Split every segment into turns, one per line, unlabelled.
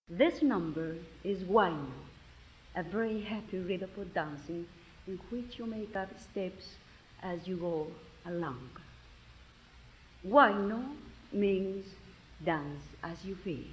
This number is Huayno, a very happy rhythm for dancing in which you make up steps as you go along. Huayno means dance as you feel.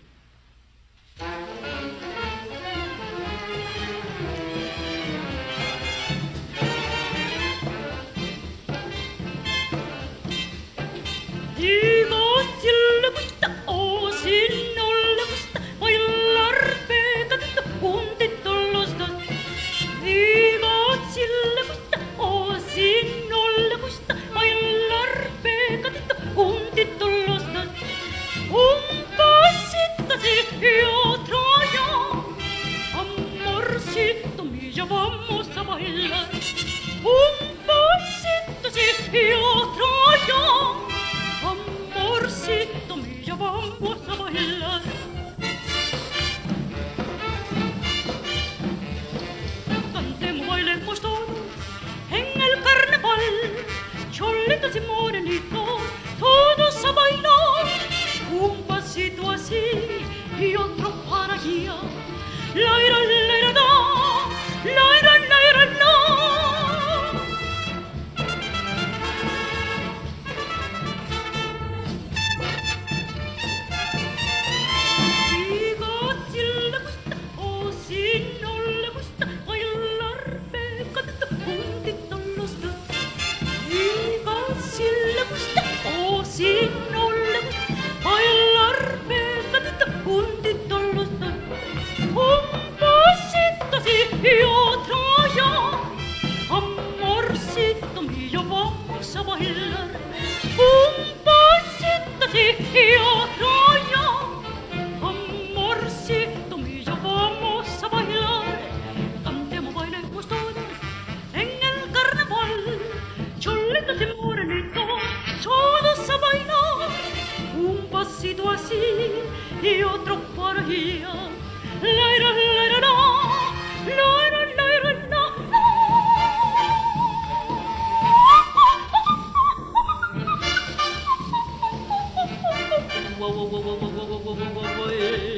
Digo si le gusta o si no le gusta bailar pegadito juntitos los dos. Digo si le gusta o si no le gusta bailar pegadito juntitos los dos. Un pasito así y otro allá. Amorcito mío, vamos a bailar. Un pasito así y otro allá. Amorcito mío, vamos a bailar. Cantemos, bailemos todos en el carnaval, cholitos y morenitos, todos a bailar. Un pasito así y otro para allá. Laira, laira, la, laira, laira, la. Si no le gusta bailar pegadito juntitos los dos. Un pasito así y otro allá. Amorcito mío, vamos a bailar. Un pasito así y otro allá. Amorcito mío, vamos a bailar. Cantemos, bailemos todos en el carnaval, cholitos y morenitos, todos a bailar. Un pasito así y otro para allá. Laira, laira, la, laira, laira, la. Wow, wow, wow, wow, wow, wow, wow, wow, wow.